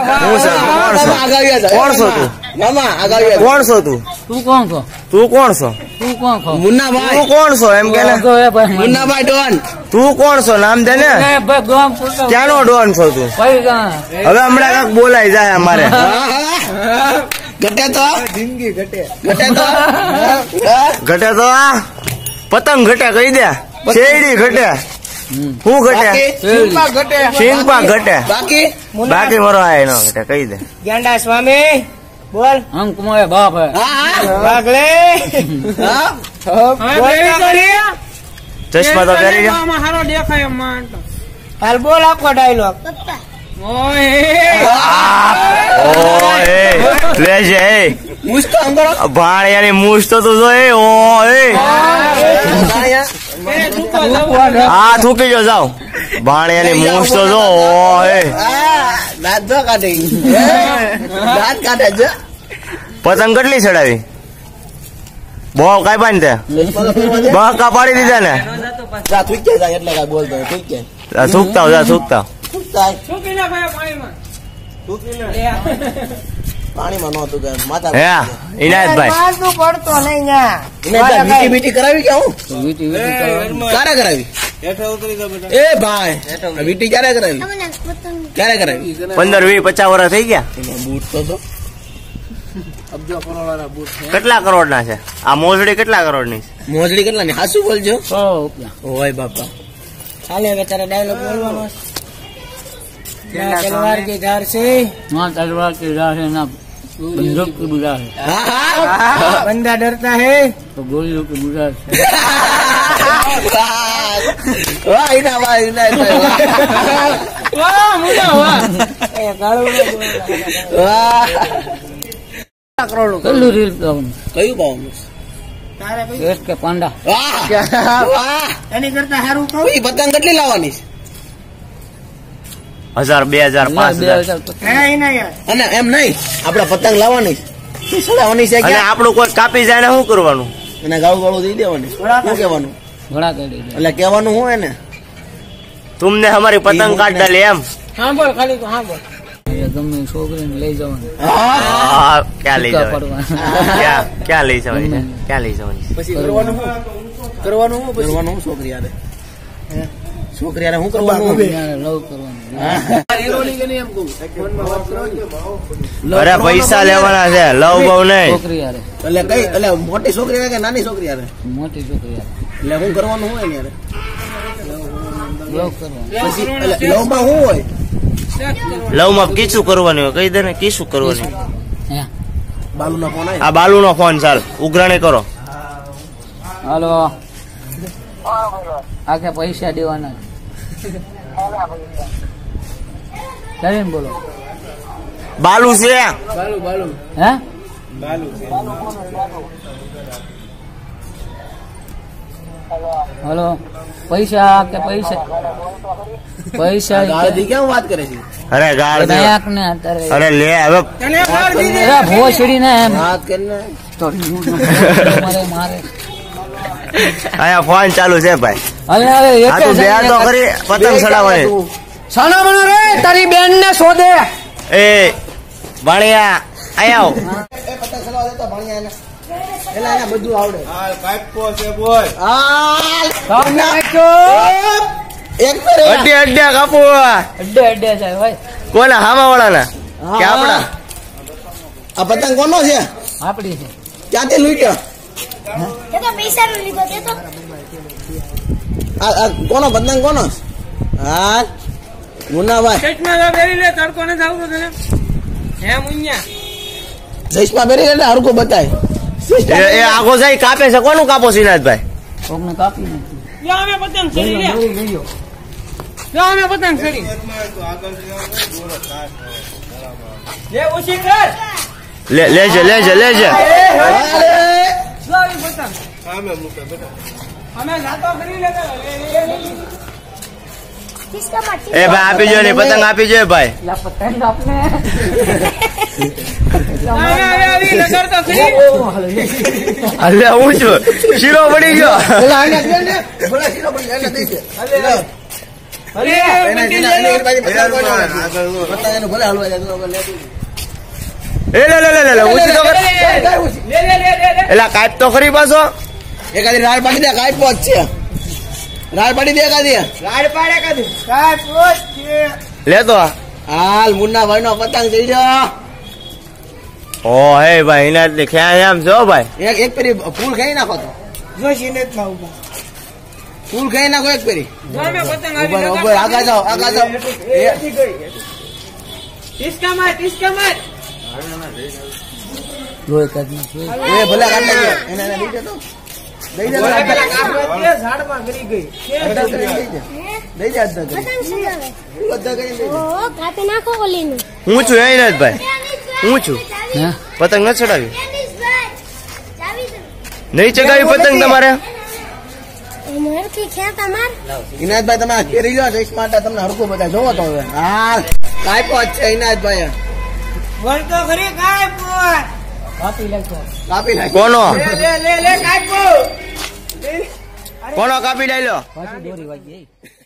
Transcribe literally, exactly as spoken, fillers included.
હું છે કોણ છો તું મામા કોણ છો તું તું કોણ છો તું કોણ છો તું કોણ છો મુન્નાભાઈ તું કોણ છો એમ કે મુન્નાભાઈ ડોન તું કોણ છો નામ દે ને ક્યાંનો ડોન છો તું હવે હમણાં કાંક બોલાય જાય અમારે ઘટે તો જિંદગી ઘટે ઘટે તો ઘટે તો આ પતંગ ઘટે કહી દે શેરડી ઘટે હું ઘટે સિંગપા ઘટે બાકી બાકી મારો આ નો ઘટે કહી દે ગાંડા સ્વામી બોલ हम तुम्हारे बाप है ભાગલે ચશ્મા તો પહેરી જા हारो देखाय मान હાલ બોલ આખો ડાયલોગ ઓય લેજે એ મુસ્ત અંગરો ભાણિયાની મૂછ તો તું જો એ ઓય હા થૂકી જો જાવ ભાણિયાની મૂછ તો જો ઓય દાંત જો કાઢે દાંત કાઢે છે પતંગ કેટલી ચડાવી બહુ કઈ બાંધે બહકા પાડી દીધા ને જા તું કે જાય એટલે કઈ બોલતો તું કે થૂકતા જા થૂકતા સુકી ના ભાઈ પાણીમાં સુકી ના પાણીમાં નહોતું કે માતા હે ઇનાયતભાઈ મારનું પડતો નહીં ના ઇનાયતભાઈ બીટી બીટી કરાવી કે હું વીટી વીટી ક્યારે કરાવી હેઠે ઉતરી જા બેટા એ ભાઈ બીટી ક્યારે કરાવી ક્યારે કરાવી પંદર વીસ પચાસ વર્ષ થઈ ગયા બૂટ તો તો અબજો કરોડ વાળા બૂટ છે કેટલા કરોડ ના છે આ મોજડી કેટલા કરોડ ની મોજડી કેટલા ની હાસુ બોલજો સો રૂપિયા ઓય બાપા ચાલે હવે તારે ડાયલોગ બોલવાનો છે તલવાર की धार से वहाँ तलवार की राह है ना बंदूक की बुरा है बंदा डरता है तो गोलियों की बुरा है वाह इना वाह इना वाह मुझे वाह ए गाड़ो वाह करोड़ कल्लू रील तो કયું ભાવ તારે કયું देश के पांडा વાહ વાહ એની કરતા હારું કહું ઈ પતંગ કેટલી લાવવાની છે હજાર બે હજાર પાંચ હજાર અને એમ નહીં આપડે પતંગ લાવવાની ચડાવવાની છે અને આપણું કોઈ કાપી જાય ને શું કરવાનું અને ગાળું ગાળું દઈ દેવાની શું કહેવાનું ઘોડા કરી દે એટલે કહેવાનું હું એને तुमने हमारी पतंग काट डाली एम હા બોલ ખાલી હા બોલ ગમે છોકરીને લઈ જવાનું हाँ, क्या ले जाओ क्या क्या ले जाओ क्या ले जाओ પછી કરવાનું શું કરવાનું શું કરવાનું શું છોકરી યાર છોકરી યાર શું કરવાનું લવ કરવાનું હીરોની કે નહીં એમ કહું ફોનમાં વાત કરવાની अरे पैसा लेवाना છે લવ બહુ નહીં છોકરી યાર એટલે કઈ એટલે મોટી છોકરી યાર કે નાની છોકરી યાર મોટી છોકરી યાર એટલે શું કરવાનું હોય ને યાર લવ કરવાનું પછી એટલે લવમાં શું હોય લવ માં કીશું કરવાનું હોય કહી દે ને કીશું કરવાનું હે બાલુના ફોન આવે આ બાલુ નો ફોન ચાલ ઉઘરાણી કરો હાલો આખે પૈસા દેવાના કરીને બોલો બાલુ છે બાલુ બાલુ હે બાલુ હાલો પૈસા કે પૈસા પૈસા ગાડી કેમ વાત કરે છે અરે ગાળ દે નાયક ને અત્યારે અરે લે હવે અરે ભોસડી ને એમ વાત કરીને મારે મારે અહીંયા ફોન ચાલુ છે ભાઈ હાલે હવે આ તું બે તો કરી પતંગ ચડાવવાની સાના બનો રે તારી બેન ને શોધે એ ભાણિયા આયા આવ એ પતંગ ચલાવવા દેતા ભણ્યા એને એલા એને બધું આવડે હાલ કાપકો છે બોલ હાલ કામ નાખો એક તો રે અડ્ડે અડ્ડે કાપો અડ્ડે અડ્ડે જાય ભાઈ કોના હામા વાળાના કે આપડા આ પતંગ કોનો છે આપડી છે ક્યાંથી લૂટ્યો તે તો પૈસા નો લીધો તે તો આ આ કોનો પતંગ કોનો હા મુન્નાભાઈ ચશ્મા તો પહેરી લે તડકો ને જાવ તો તને હે મુન્યા ચશ્મા પહેરી એટલે હરકો બતાય એ એ આગો જાય કાપે છે કોનું કાપો સિનાજભાઈ કોકને કાપી નાખી લે અમે પતંગ ચડી લે લે અમે પતંગ ચડી લે ઓછી કર લે લેજે લેજે લેજે લાવી પતંગ સામે મૂકે બેટા અમે જાતો કરી લેતા કિસકા માટી એ ભાઈ આપી જો ને પતંગ આપી જો ભાઈ લા પતંગ આપને આવે આવે નગર તો ખરી અલે હું છું શીરો પડી ગયો પેલા આને દે ને બોલા શીરો પડી એટલે દઈ દે અરે, એના બંટી એના- લઈ લો. એની બાજુ પતંગ યાર, કોણ આગળ આવે? નો. પતંગ એનું ભલે હલવા જાય, તું આગળ લેતું જા. એ લે લે લે લે લે ઊંચી તો કર. લે, લે, લે, લે, લે. એલા કાપ તો ખરી પાછો. એકાદી રાડ પાડી દે, કાંઈ પોચ છે. રાડ પાડી દે એકાદી. રાડ પાડે કાઢી. કાંઈ પોચ છે. લે તો હાલ મુન્ના ભાઈ નો પતંગ જઈ જા. ઓ હે ભાઈ એના જ ખ્યાલ આમ જો ભાઈ. એક એક પેરી ફૂલ ખાઈ નાખો તો. જો સિનેટમાં ઊભા. ફૂલ ખાઈ નાખો એક પેરી. જો અમે પતંગ આવી ઉપર નતા. ઉપર આગા જાઓ, આગા જાઓ. એ એથી ગઈ. ટીસ્કા માર, ટીસ્કા માર. એ ભલે કાઢ નાખજો. એને એને દઈ દે તો. દઈ દે તો. ઓલા પેલા કાપવા તે ઝાડમાં ગરી ગઈ. અડધા કરીને દઈ દે. દઈ દે અડધા કરીને. પતંગ સગાવે. અડધા કરીને દઈ દે. ઓહો, કાપી નાખો ઓલીનું. હું છું એ જ ભાઈ. હું છું. પતંગ ન ચડાવી. નહીં ચગાવી પતંગ તમારે. મરથી ખેતા માર. ઇનાયતભાઈ તમે આ કેરી લો જઈશ માટે તમને હરખું બધા જોવો તો હવે હાલ કાંઈ પોચ છે ઇનાયતભાઈ વળ તો ખરી કાંઈ પોચ. કાપી નાખ કોનો લે, લે, લે, લે, કાંઈ પોચ. કોનો કાપી ડાયલો. પાછી દોરી વાગી